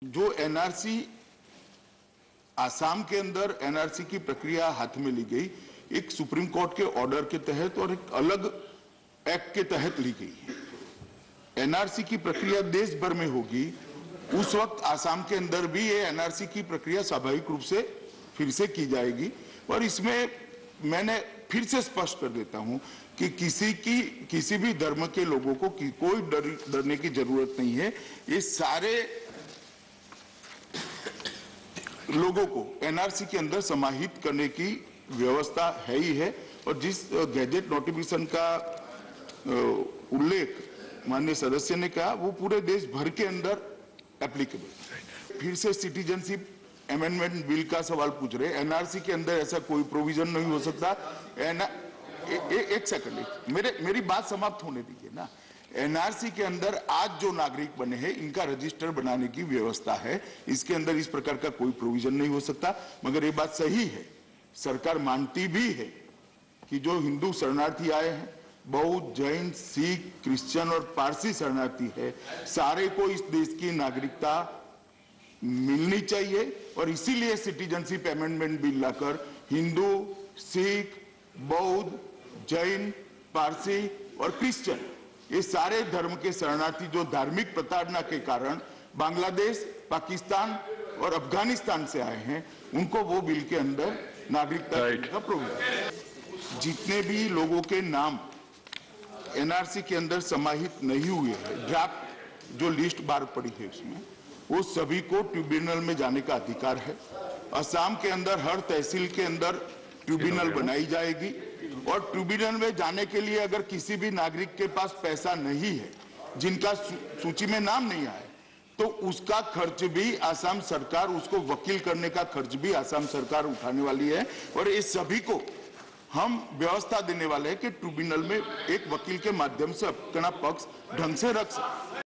जो एनआरसी आसाम के अंदर एनआरसी की प्रक्रिया हाथ में ली गई, एक सुप्रीम कोर्ट के ऑर्डर के तहत और एक अलग एक्ट के तहत ली गई है। एनआरसी की प्रक्रिया देश भर में होगी, उस वक्त आसाम के अंदर भी ये एनआरसी की प्रक्रिया स्वाभाविक रूप से फिर से की जाएगी। और इसमें मैंने फिर से स्पष्ट कर देता हूं कि किसी भी धर्म के लोगों को कोई डरने की जरूरत नहीं है। ये सारे लोगों को एनआरसी के अंदर समाहित करने की व्यवस्था है ही है। और जिस गैजेट नोटिफिकेशन का उल्लेख माननीय सदस्य ने कहा, वो पूरे देश भर के अंदर एप्लीकेबल। फिर से सिटीजनशिप अमेंडमेंट बिल का सवाल पूछ रहे। एनआरसी के अंदर ऐसा कोई प्रोविजन नहीं हो सकता। एक सेकंड, मेरी बात समाप्त होने दीजिए ना। एनआरसी के अंदर आज जो नागरिक बने हैं, इनका रजिस्टर बनाने की व्यवस्था है। इसके अंदर इस प्रकार का कोई प्रोविजन नहीं हो सकता। मगर ये बात सही है, सरकार मानती भी है कि जो हिंदू शरणार्थी आए हैं, बौद्ध, जैन, सिख, क्रिश्चियन और पारसी शरणार्थी है, सारे को इस देश की नागरिकता मिलनी चाहिए। और इसीलिए सिटीजनशिप अमेंडमेंट बिल लाकर हिंदू, सिख, बौद्ध, जैन, पारसी और क्रिश्चियन, ये सारे धर्म के शरणार्थी जो धार्मिक प्रताड़ना के कारण बांग्लादेश, पाकिस्तान और अफगानिस्तान से आए हैं, उनको वो बिल के अंदर नागरिकता का प्रोविजन। जितने भी लोगों के नाम एनआरसी के अंदर समाहित नहीं हुए हैं, ड्राफ्ट जो लिस्ट बाहर पड़ी है उसमें, वो सभी को ट्रिब्यूनल में जाने का अधिकार है। असम के अंदर हर तहसील के अंदर ट्रिब्यूनल बनाई जाएगी। और ट्रिब्यूनल में जाने के लिए अगर किसी भी नागरिक के पास पैसा नहीं है, जिनका सूची में नाम नहीं आए, तो उसका खर्च भी आसाम सरकार, उसको वकील करने का खर्च भी आसाम सरकार उठाने वाली है। और ये सभी को हम व्यवस्था देने वाले हैं कि ट्रिब्यूनल में एक वकील के माध्यम से अपना पक्ष ढंग से रख सकते।